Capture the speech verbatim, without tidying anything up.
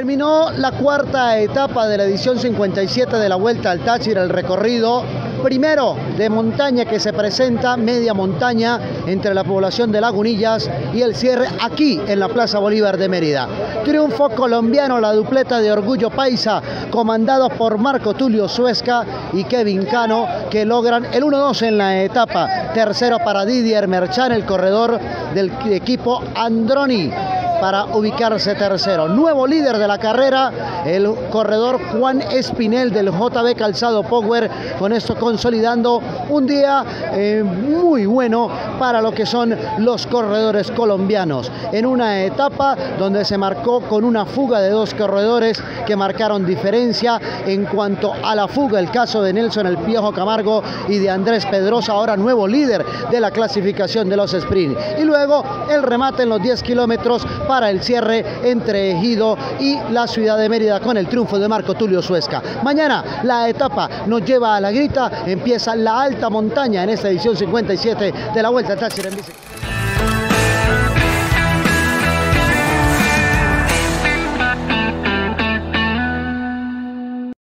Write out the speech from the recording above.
Terminó la cuarta etapa de la edición cincuenta y siete de la Vuelta al Táchira, el recorrido primero de montaña que se presenta, media montaña entre la población de Lagunillas y el cierre aquí en la Plaza Bolívar de Mérida. Triunfo colombiano, la dupleta de Orgullo Paisa, comandados por Marco Tulio Suesca y Kevin Cano, que logran el uno dos en la etapa. Tercero para Didier Merchan, el corredor del equipo Androni, para ubicarse tercero. Nuevo líder de la carrera, el corredor Juan Espinel del J B Calzado Power, con esto consolidando un día eh, muy bueno para lo que son los corredores colombianos. En una etapa donde se marcó con una fuga de dos corredores que marcaron diferencia en cuanto a la fuga, el caso de Nelson El Piojo Camargo y de Andrés Pedrosa, ahora nuevo líder de la clasificación de los sprint. Y luego el remate en los diez kilómetros para el cierre entre Ejido y la ciudad de Mérida con el triunfo de Marco Tulio Suesca. Mañana la etapa nos lleva a La Grita, empieza la alta montaña en esta edición cincuenta y siete de la Vuelta al Táchira en bicicleta.